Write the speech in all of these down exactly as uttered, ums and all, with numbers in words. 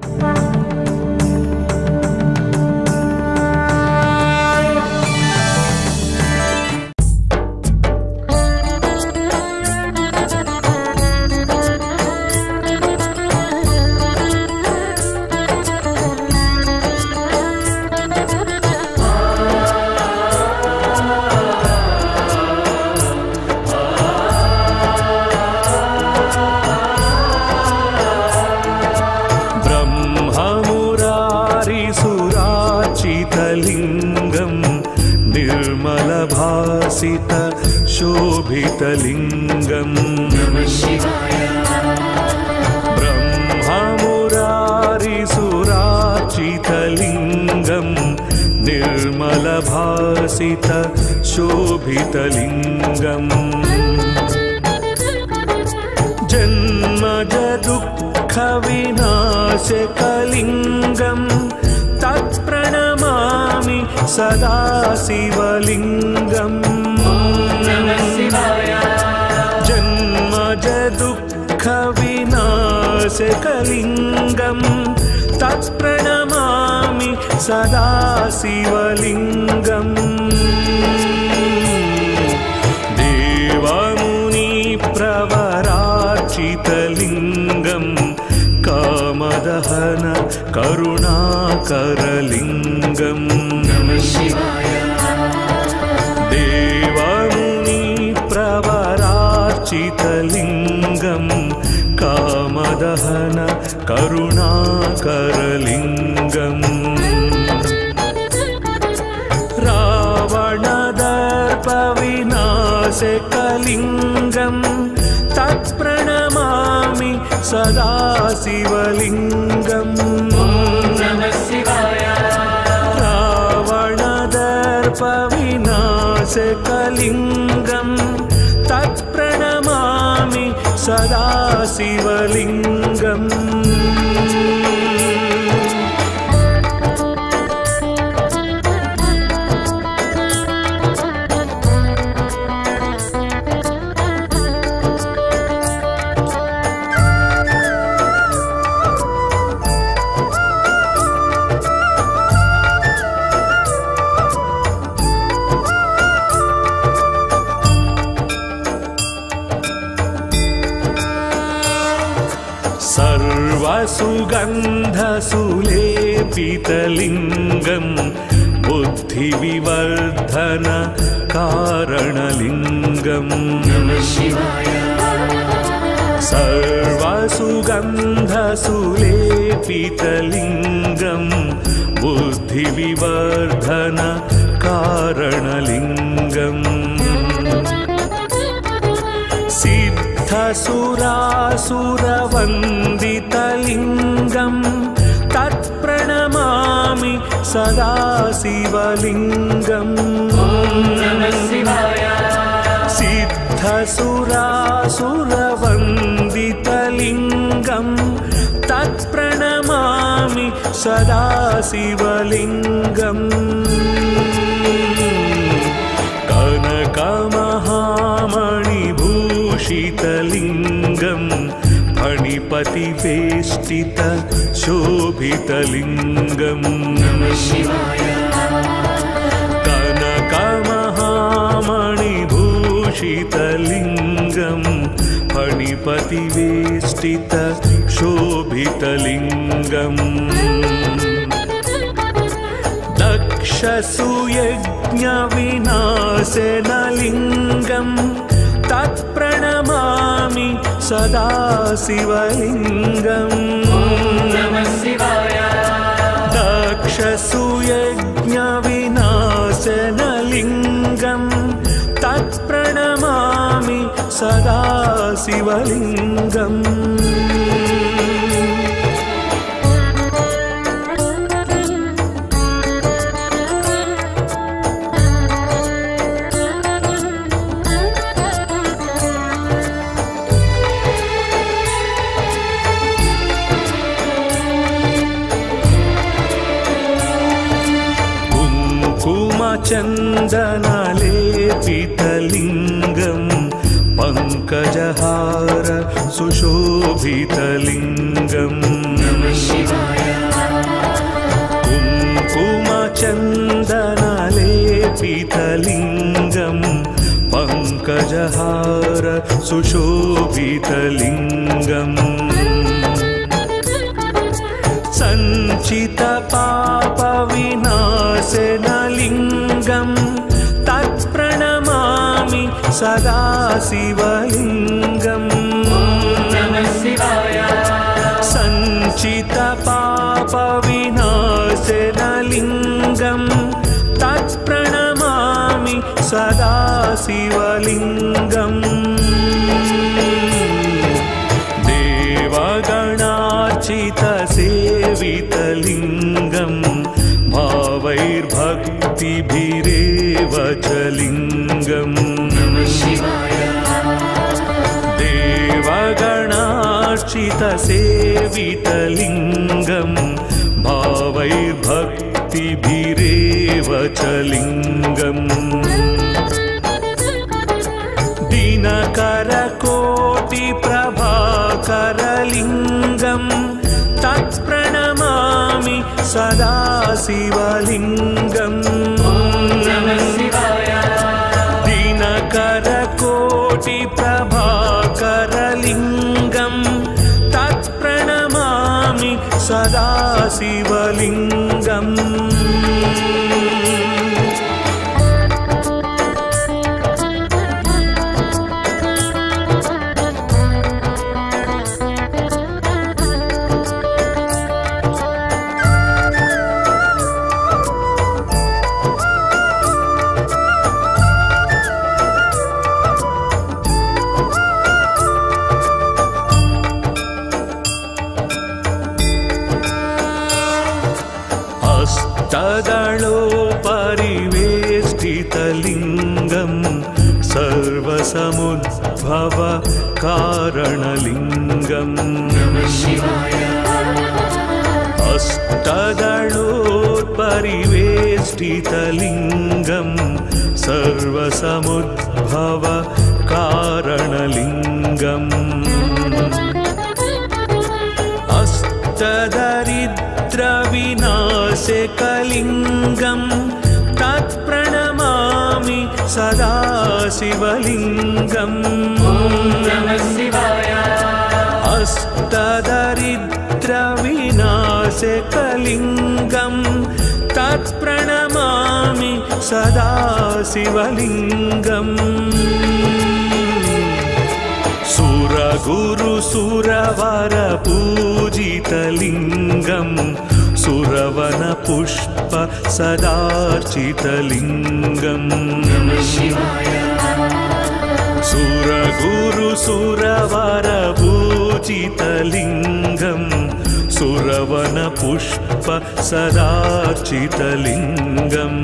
निर्मलभासित शोभितलिङ्गम् ब्रह्ममुरारिसुरार्चितलिङ्गम् निर्मलभासित शोभितलिङ्गम् जन्मजदुःखविनाशकलिङ्गम् तत्प्रणमामि सदा शिवलिङ्गम् जन्मजदुःखविनाशकलिङ्गम् तत्प्रणमामि सदा शिवलिङ्गम् देवमुनिप्रवरार्चितलिङ्गम् कामदहन करुणाकरलिङ्गम् देवमुनिप्रवरार्चितलिङ्गम् कामदहन करुणाकरलिङ्गम् रावणदर्पविनाशकलिङ्गम् तत्प्रणमामि सदा शिवलिङ्गम् रावणदर्पविनाशकलिङ्गम् तत्प्रणमामि सदा शिवलिङ्गम् सर्वसुगन्धसुलेपितलिङ्गम् बुद्धिविवर्धन कारणलिङ्गम् सर्वसुगन्धसुलेपितलिङ्गम् बुद्धिविवर्धन कारणलिङ्गम् सिद्धसुरासुरवन्दितलिङ्गम् तत्प्रणमामि सदा शिवलिङ्गम् सिद्धसुरासुरवन्दितलिङ्गम् तत्प्रणमामि सदा शिवलिङ्गम् कनकमहामणिभूषितलिङ्गम् फणिपतिवेष्टित शोभितलिङ्गम् कनकमहामणिभूषितलिङ्गम् फणिपतिवेष्टित शोभितलिङ्गम् दक्षसुयज्ञविनाशनलिङ्गम् तत्प्रणमामि सदा शिवलिङ्गम् दक्षसुयज्ञविनाशनलिङ्गम् तत्प्रणमामि सदा शिवलिङ्गम् चन्दनलेपितलिङ्गम् पङ्कजहार सुशोभितलिङ्गम् चन्दनलेपितलिङ्गं पङ्कजहार सुशोभितलिङ्गम् सञ्चितपापविनाशनलिङ्गं तत्प्रणमामि सदा शिवलिङ्गम् सञ्चितपापविनाशनलिङ्गं तत्प्रणमामि सदा शिवलिङ्गम् देवगणार्चितसेवितलिङ्गं भावैर्भक्तिभिरेव च लिङ्गम् देवगणार्चितसेवितलिङ्गं भावैर्भक्तिभिरेव च लिङ्गम् दिनकरकोटिप्रभाकरलिङ्गं तत्प्रणमामि सदा शिवलिङ्गम् दिनकरकोटिप्रभाकरलिङ्गं तत्प्रणमामि सदा शिवलिङ्गम् तदलोपरिवेष्टितलिङ्गं सर्वसमुद्भव कारणलिङ्गम् अष्टदलोपरिवेष्टितलिङ्गं सर्वसमुद्भव कारणलिङ्गम् अष्टदरिद्रविनाशकलिङ्गं तत्प्रणमामि सदा शिवलिङ्गम् अष्टदरिद्रविनाशकलिङ्गं तत्प्रणमामि सदा शिवलिङ्गम् सुरगुरुसुरवरपूजितलिङ्गं सुरवनपुष्प सदार्चितलिङ्गम् सुरगुरुसुरवरपूजितलिङ्गं सुरवनपुष्प सदार्चितलिङ्गम्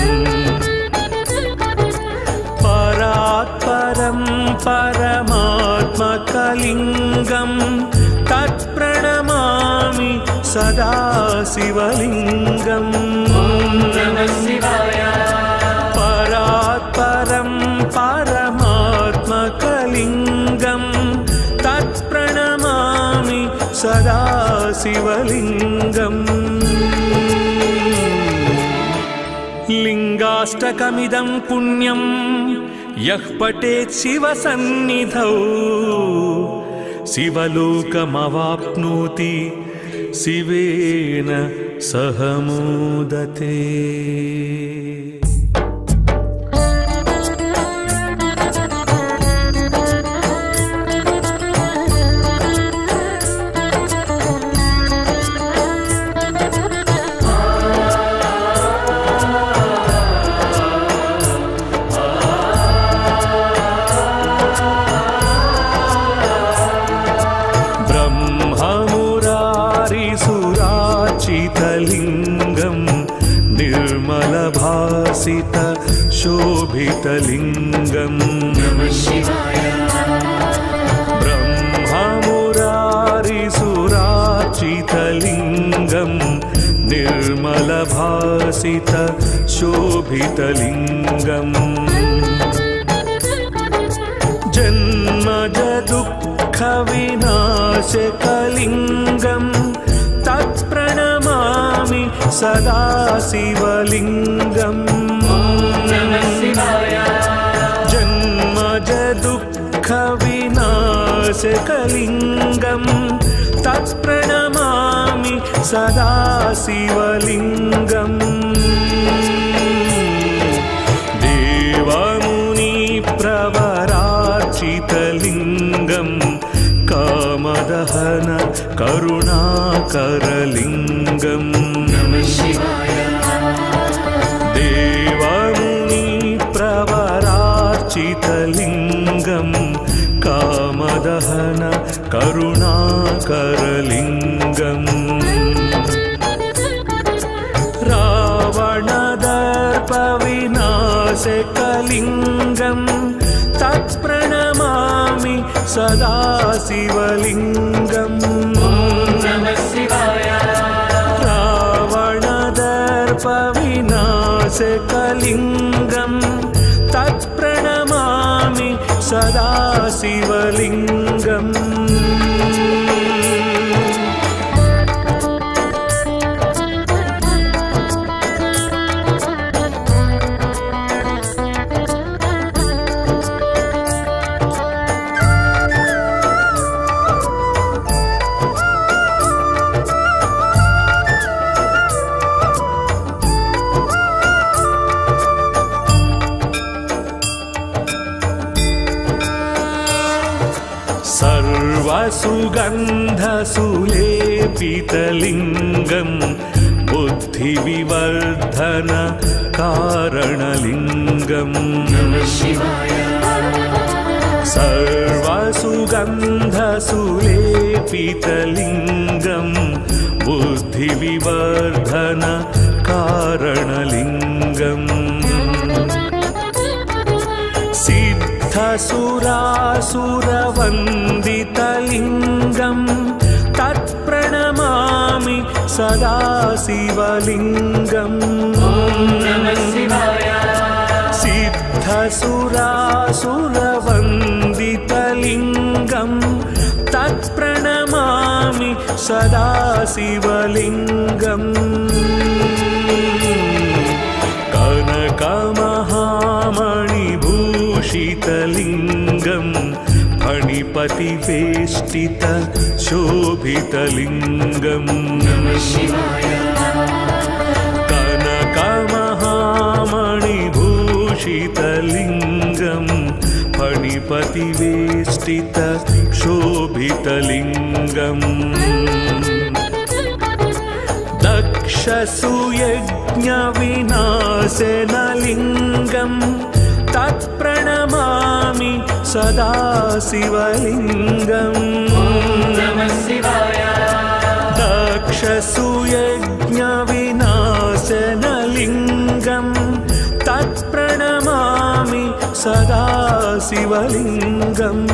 परात्परं परमात्मकलिङ्गं तत्प्रणमामि सदा शिवलिङ्गम् परात्परं परमात्मकलिङ्गं तत्प्रणमामि सदा शिवलिङ्गम् लिङ्गाष्टकमिदं पुण्यं यः पठेत् शिवसन्निधौ शिवलोकमवाप्नोति शिवेन सह मोदते। लिङ्गं निर्मलभासित शोभितलिङ्गम् ब्रह्ममुरारिसुरार्चितलिङ्गं निर्मलभासित शोभितलिङ्गम् जन्मज दुःखविनाशकलिङ्गं तत्प्रणमामि सदा शिवलिङ्गम् जन्मज दुःख विनाशकलिङ्गम् तत्प्रणमामि सदा शिवलिङ्गम् देवमुनि प्रवरार्चितलिङ्गम् कामदहन करुणाकरलिङ्गम् देवमुनि प्रवरार्चितलिङ्गम् कामदहन करुणाकरलिङ्गम् रावणदर्पविनाशकलिङ्गम् तत्प्रणमामि सदा शिवलिङ्गम् रावणदर्पविनाशकलिङ्गम् तत्प्रणमामि सदा शिवलिङ्गम् सर्वसुगन्धसुलेपितलिङ्गम् बुद्धिविवर्धन कारणलिङ्गम् सर्वसुगन्धसुलेपितलिङ्गम् बुद्धिविवर्धन कारणलिङ्गम् सिद्धसुरासुरवन्दितलिङ्गम् तत्प्रणमामि सदा शिवलिङ्गम् सिद्धसुरासुरवन्दितलिङ्गम् तत्प्रणमामि सदा शिवलिङ्गम् कनकमहामणिभूषितलिङ्गम् फणिपतिवेष्टित शोभितलिङ्गम् कनकमहामणिभूषितलिङ्गम् फणिपतिवेष्टित शोभितलिङ्गम् दक्षसुयज्ञविनाशनलिङ्गम् तत्प्रणमामि सदा शिवलिङ्गम् दक्षसुयज्ञविनाशनलिङ्गम् तत्प्रणमामि सदा शिवलिङ्गम्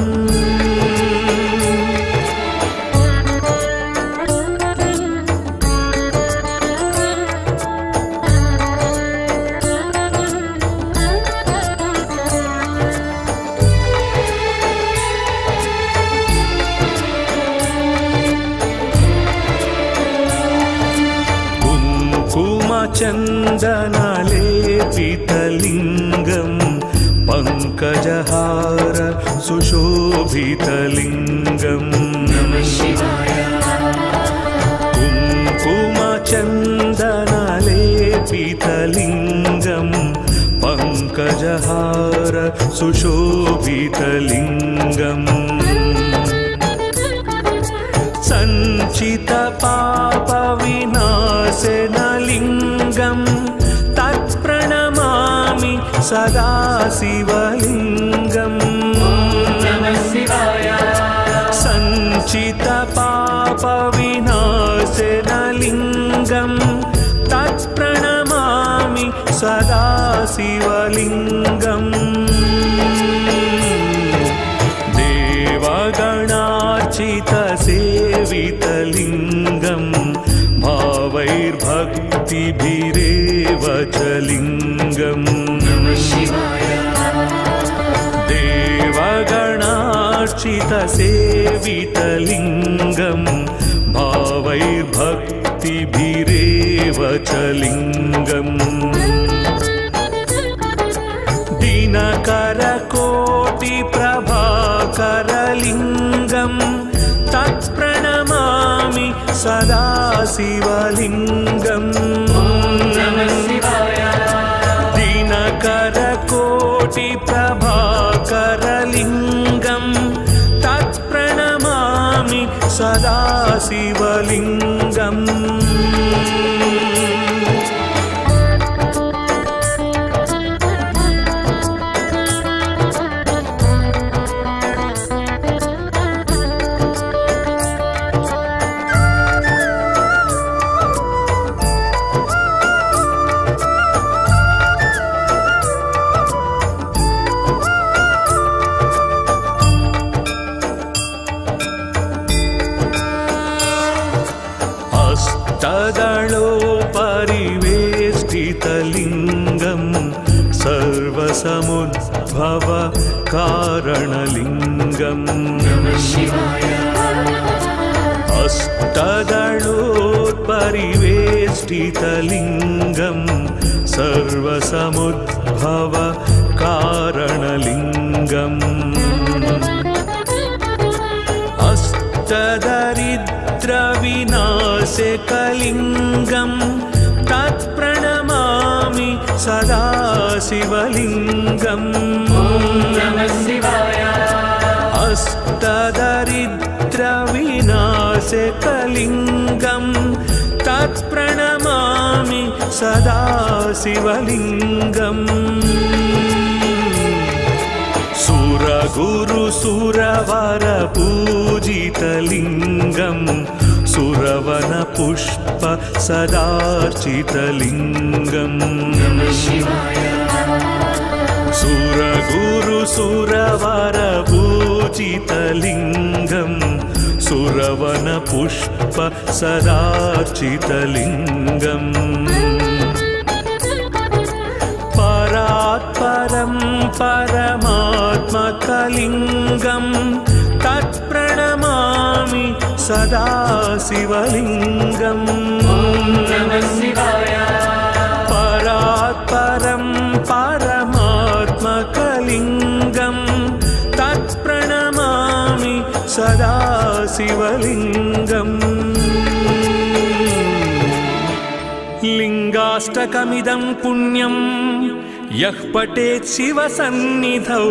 चन्दनलेपितलिङ्गम् पङ्कजहार सुशोभितलिङ्गम् कुङ्कुमचन्दनलेपितलिङ्गम् पङ्कजहार सुशोभितलिङ्गम् सञ्चितपापविनाशनलिङ्गम् तत्प्रणमामि सदा शिवलिङ्गम् सञ्चितपापविनाशनलिङ्गम् तत्प्रणमामि सदा शिवलिङ्गम् देवगणार्चितसेवितलिङ्गम् भावैर्भक्तिभिरेव च लिङ्गम् देवगणार्चितसेवितलिङ्गम् भावैर्भक्ति भक्तिभिरेव च लिङ्गम् दिनकरकोटिप्रभाकरलिङ्गम् तत्प्रणमामि सदा शिवलिङ्गम् दिनकरकोटिप्रभाकरलिङ्गम् तत्प्रणमामि सदा शिवलिङ्गम् अष्टदलोपरिवेष्टितलिङ्गम् सर्वसमुद्भव कारणलिङ्गम् अष्टदलोपरिवेष्टितलिङ्गम् सर्वसमुद्भव कारणलिङ्गम् अष्टदरिद्रविनाशकलिङ्गम् तत्प्रणमामि सदा शिवलिङ्गम् अष्टदरिद्रविनाशकलिङ्गम् तत्प्रणमामि सदा शिवलिङ्गम् सुरगुरुसुरवरपूजितलिङ्गम् सुरवनपुष्प सदार्चितलिङ्गम् सुरगुरुसुरवरपूजितलिङ्गम् सुरवनपुष्प सदार्चितलिङ्गम् परात्परं परमात्मकलिङ्गम् तत्प्रणमामि सदा शिवलिङ्गम् परात्परं परमात्मकलिङ्गम् तत्प्रणमामि सदा शिवलिङ्गम् लिङ्गाष्टकमिदं पुण्यं यः पठेत् शिवसन्निधौ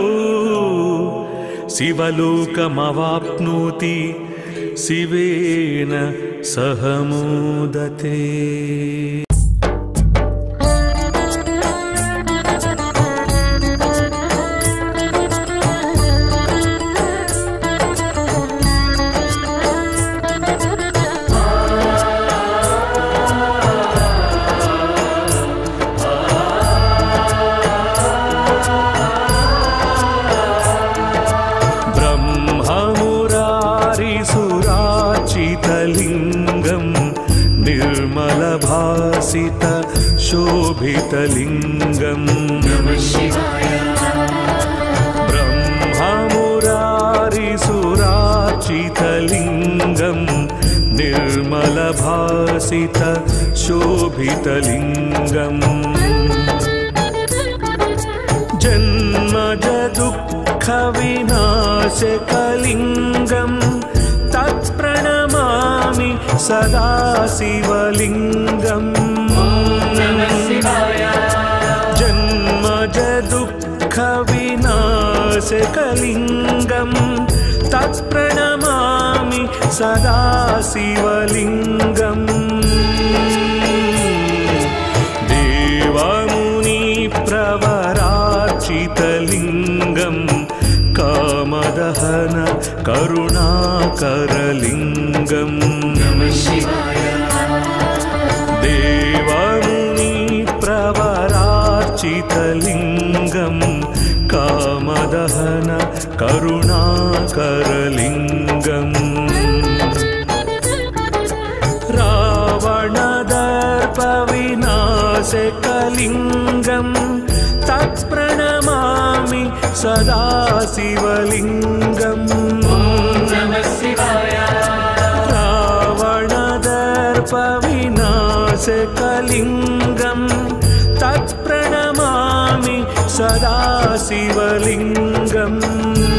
शिवलोकमवाप्नोति शिवेन सह मोदते। निर्मलभासित शोभितलिङ्गम् ब्रह्ममुरारिसुरार्चितलिङ्गम् निर्मलभासित शोभितलिङ्गम् जन्मज दुःखविनाशकलिङ्गम् तत्प्रणमामि सदा शिवलिङ्गम् जन्मज दुःखविनाशकलिङ्गम् तत्प्रणमामि सदा शिवलिङ्गम् देवमुनिप्रवरार्चितलिङ्गम् कामदहन करुणाकरलिङ्गम् देवमुनिप्रवरार्चितलिङ्गम् कामदहन करुणाकरलिङ्गम् रावणदर्पविनाशकलिङ्गम् तत्प्रणमामि सदा शिवलिङ्गम् रावणदर्पविनाशकलिङ्गम् विनाशकलिङ्गं तत्प्रणमामि सदा शिवलिङ्गम्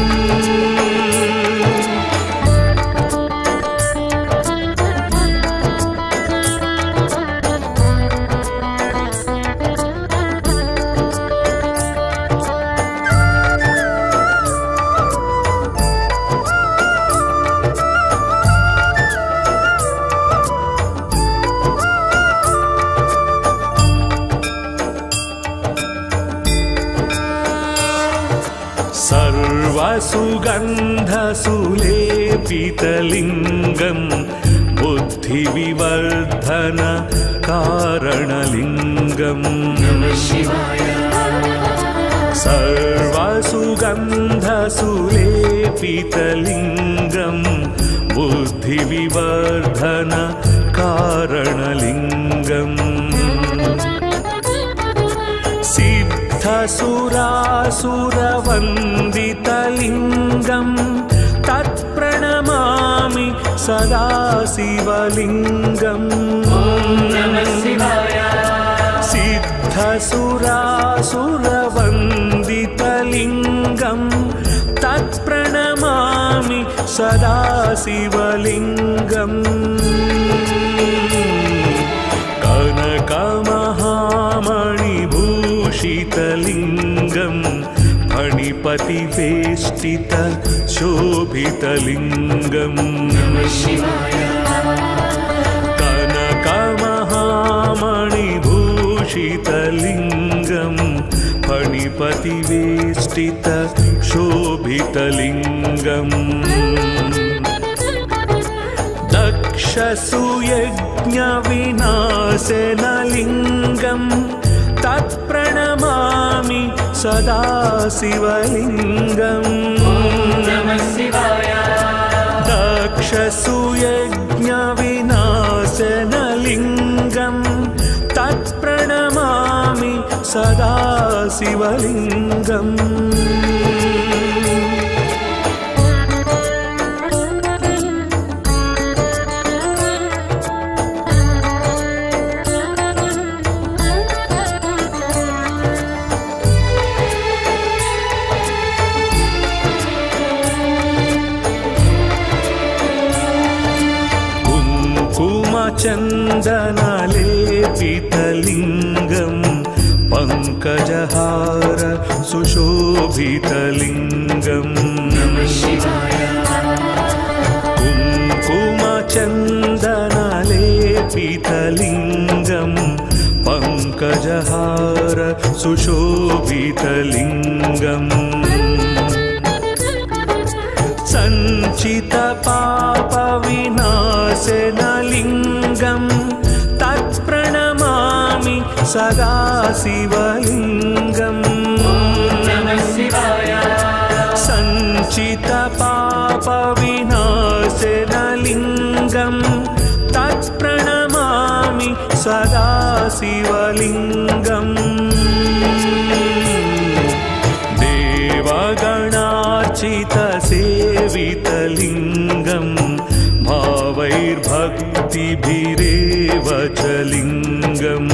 सर्वसुगन्धसुलेपितलिङ्गं बुद्धिविवर्धन कारणलिङ्गम् सर्वसुगन्धसुलेपितलिङ्गं बुद्धिविवर्धन कारणलिङ्गम् सिद्धसुरासुरवन्दितलिङ्गं तत्प्रणमामि सदा शिवलिङ्गम् सिद्धसुरासुरवन्दितलिङ्गं तत्प्रणमामि सदा शिवलिङ्गम् कनकमहामणिभूषितलिङ्गं फणिपतिवेष्टित शोभितलिङ्गम् कनकमहामणिभूषितलिङ्गं फणिपतिवेष्टित शोभितलिङ्गम् दक्षसुयज्ञविनाशनलिङ्गं तत्प्रणमामि सदा शिवलिङ्गम् दक्षसुयज्ञविनाशनलिङ्गं तत्प्रणमामि सदा शिवलिङ्गम् चन्दनलेपितलिङ्गं पङ्कजहार सुशोभितलिङ्गम् कुङ्कुमचन्दनलेपितलिङ्गं पङ्कजहार सुशोभितलिङ्गम् सञ्चितपापविनाशनलिङ्गं तत्प्रणमामि सदा शिवलिङ्गम् सञ्चितपापविनाशनलिङ्गं तत्प्रणमामि सदा शिवलिङ्गम् देवगणार्चितसेवितलिङ्गं भावैर्भक्तिभिरेव च लिङ्गम्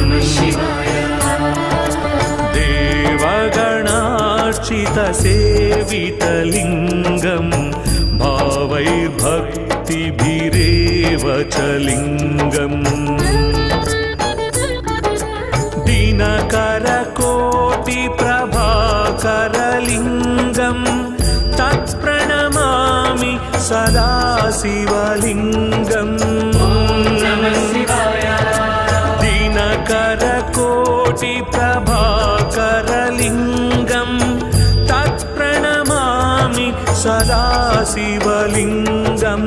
देवगणार्चितसेवितलिङ्गं भावैर्भक्तिभिरेव च लिङ्गम् दिनकरकोटिप्रभाकरलिङ्गं तत्प्रणमामि सदा शिवलिङ्गम् दिनकरकोटिप्रभाकरलिङ्गं तत्प्रणमामि सदा शिवलिङ्गम्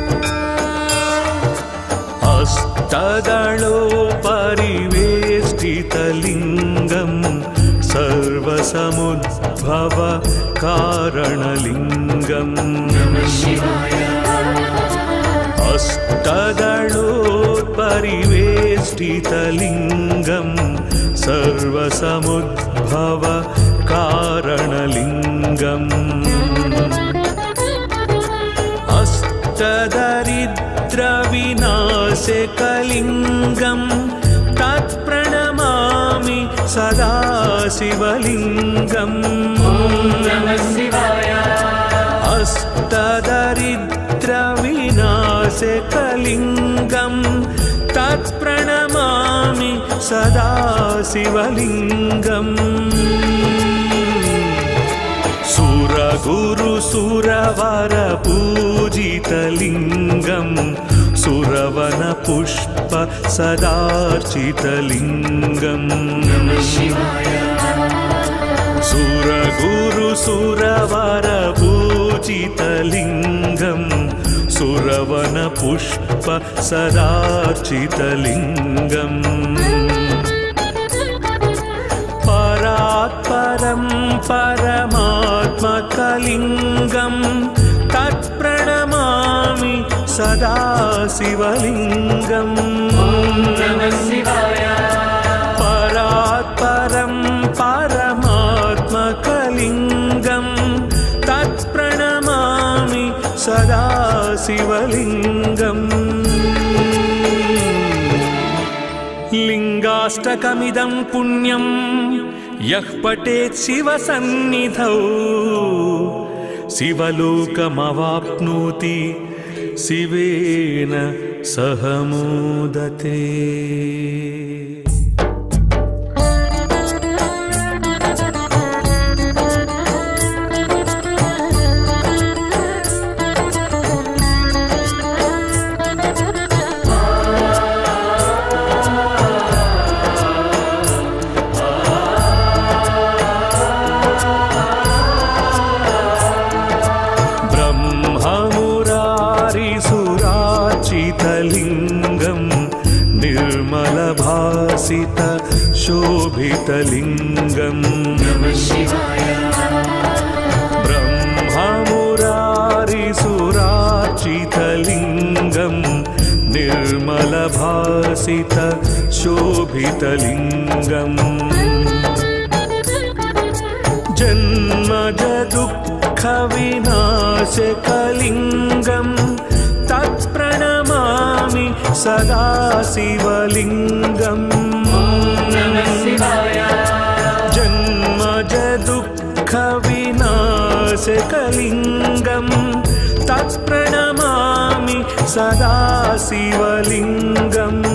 तदलोपरिवेष्टितलिङ्गं परिवेष्टितलिङ्गं सर्वसमुद्भव कारणलिङ्गम् अष्टदलोत्परिवेष्टितलिङ्गं सर्वसमुद्भव कारणलिङ्गम् अष्टदरिद्रविनाशकलिङ्गं तत्प्रणमामि सदा शिवलिङ्गम् अष्टदरिद्रविनाशकलिङ्गं तत्प्रणमामि सदा शिवलिङ्गम् सुरगुरुसुरवरपूजितलिङ्गं सुरवनपुष्प सदार्चितलिङ्गम् सुरगुरुसुरवरपूजितलिङ्गं सुरवनपुष्प सदार्चितलिङ्गम् परात्परं परमात्मकलिङ्गं तत्प्रणमामि सदा शिवलिङ्गम् परात्परं परमात्मकलिङ्गं तत्प्रणमामि सदा शिवलिङ्गम् लिङ्गाष्टकमिदं पुण्यं यः पठेत् शिवसन्निधौ शिवलोकमवाप्नोति शिवेन सह मोदते। लिङ्गं निर्मलभासित शोभितलिङ्गम् ब्रह्ममुरारिसुरार्चितलिङ्गं निर्मलभासित शोभितलिङ्गम् जन्मज दुःखविनाशकलिङ्गं तत्प्रणमामि सदा शिवलिङ्गम् जन्मज दुःखविनाशकलिङ्गं तत्प्रणमामि सदा शिवलिङ्गम्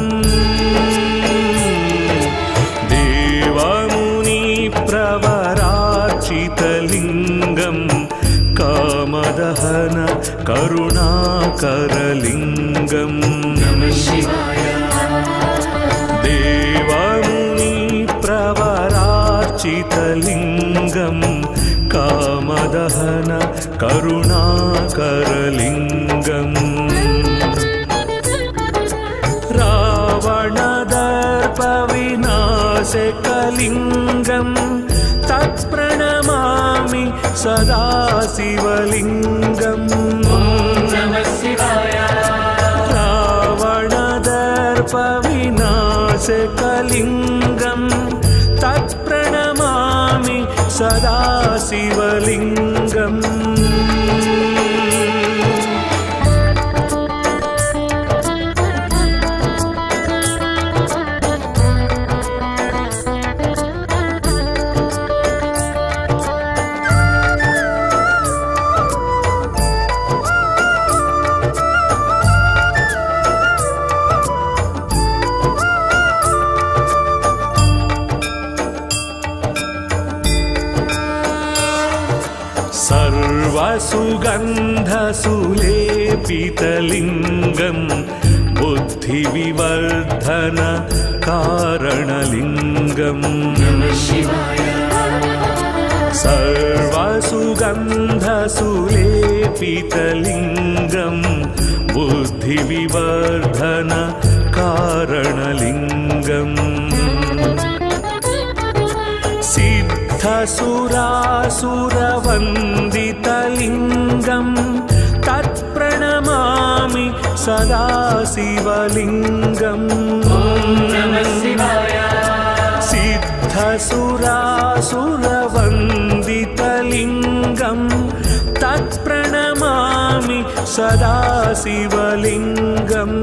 देवमुनिप्रवरार्चितलिङ्गं कामदहन करुणाकरलिङ्गम् देवमुनिप्रवरार्चितलिङ्गं कामदहन करुणाकरलिङ्गम् रावणदर्पविनाशकलिङ्गं तत्प्रणमामि सदा शिवलिङ्गम् रावणदर्पविनाशकलिङ्गं तत्प्रणमामि सदा शिवलिङ्गम् सर्वसुगन्धसुलेपितलिङ्गं बुद्धिविवर्धन कारणलिङ्गम् सर्वसुगन्धसुलेपितलिङ्गं बुद्धिविवर्धन कारणलिङ्गम् सिद्धसुरासुरवन्दितलिङ्गं तत्प्रणमामि सदा शिवलिङ्गम् सिद्धसुरासुरवन्दितलिङ्गं तत्प्रणमामि सदा शिवलिङ्गम्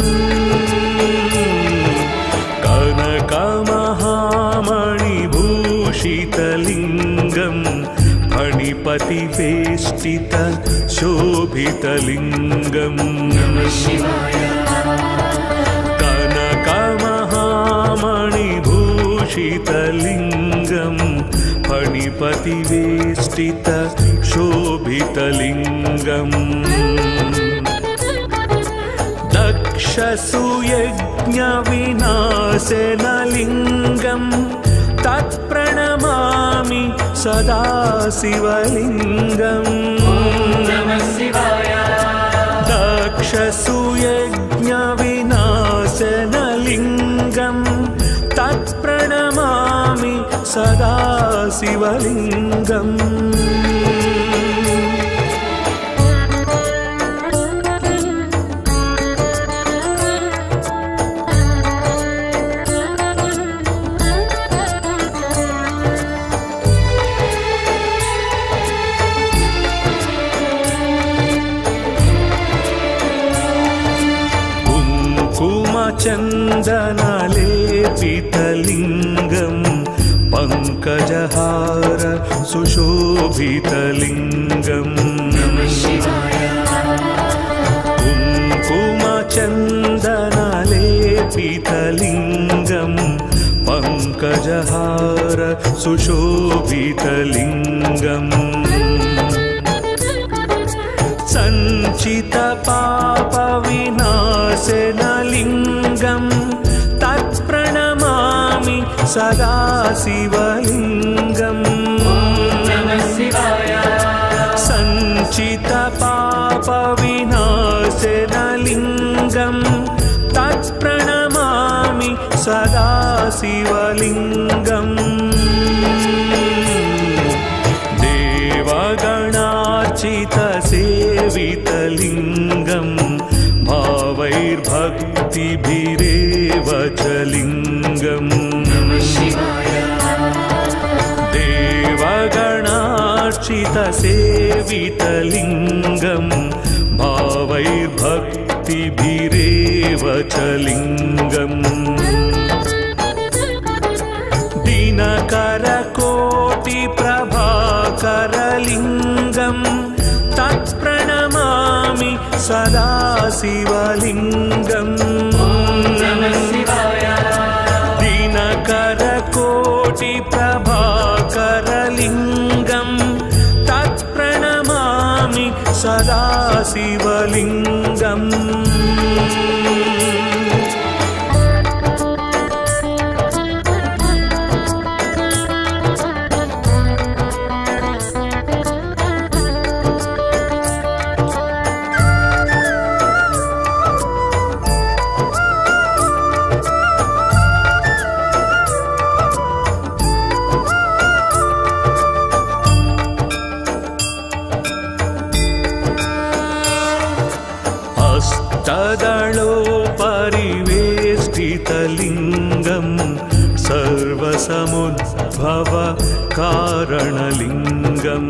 कनकमहामणिभूषितलिङ्गं फणिपतिवेष्टित शोभितलिङ्गम् कनकमहामणिभूषितलिङ्गं फणिपतिवेष्टित शोभितलिङ्गम् दक्षसुयज्ञविनाशनलिङ्गं तत्प्रणमामि सदा शिवलिङ्गम् दक्षसुयज्ञविनाशनलिङ्गं तत्प्रणमामि सदा शिवलिङ्गम् चन्दनलेपितलिङ्गं पङ्कजहार सुशोभितलिङ्गम् कुङ्कुमचन्दनलेपितलिङ्गं पङ्कजहार सुशोभितलिङ्गम् सञ्चितपापविनाशनलिङ्गं तत्प्रणमामि सदा शिवलिङ्गम् सञ्चितपापविनाशनलिङ्गं तत्प्रणमामि सदा शिवलिङ्गम् देवगणार्चितसेवितलिङ्गं भावैर्भक्तिभिरेव च लिङ्गम् देवगणार्चितसेवितलिङ्गं भावैर्भक्तिभिरेव च लिङ्गम् दिनकरकोटिप्रभाकरलिङ्गं तत्प्रणमामि सदा शिवलिङ्गम् दिनकरकोटिप्रभाकरलिङ्गं तत्प्रणमामि सदा शिवलिङ्गम् तदलोपरिवेष्टितलिङ्गं सर्वसमुद्भव कारणलिङ्गम्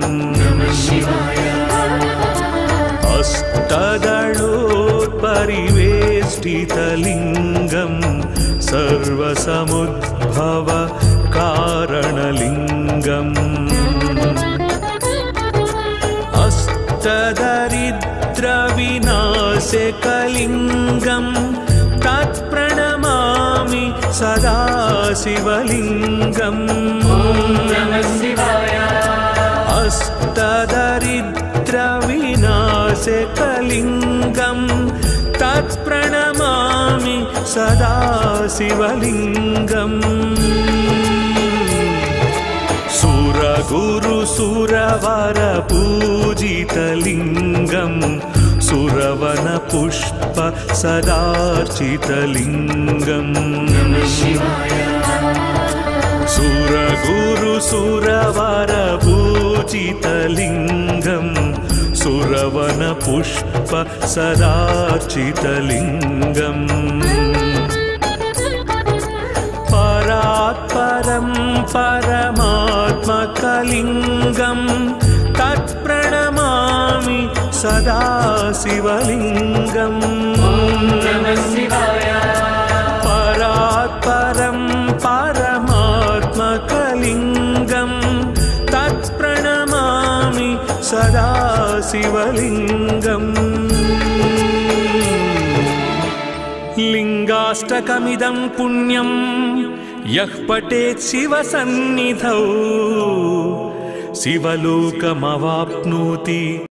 अष्टदलोपरिवेष्टितलिङ्गं सर्वसमुद्भव कारणलिङ्गम् अष्टदरिद्रविनाशकलिङ्गं तत्प्रणमामि सदा शिवलिङ्गम् अष्टदरिद्रविनाशकलिङ्गं तत्प्रणमामि सदा शिवलिङ्गम् सुरगुरुसुरवरपूजितलिङ्गं सुरवनपुष्प सदार्चितलिङ्गम् सुरगुरुसुरवरपूजितलिङ्गं गुरुसुरवरपूजितलिङ्गं सुरवनपुष्प सदार्चितलिङ्गम् परात्परं परमात्मकलिङ्गं तत्प्रणमामि सदा शिवलिङ्गम् परात्परं परमात्मकलिङ्गं तत्प्रणमामि सदा शिवलिङ्गम् लिङ्गाष्टकमिदं पुण्यं यः पठेत् शिवसन्निधौ शिवलोकमवाप्नोति।